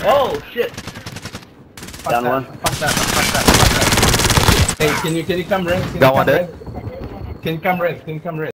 Oh shit! Down one. Fuck that. Hey, can you come red? Got one dead. Can you come red?